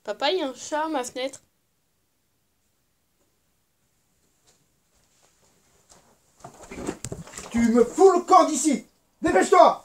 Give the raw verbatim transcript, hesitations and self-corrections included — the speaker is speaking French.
Papa, il y a un chat à ma fenêtre. Tu me fous le camp d'ici! Dépêche-toi!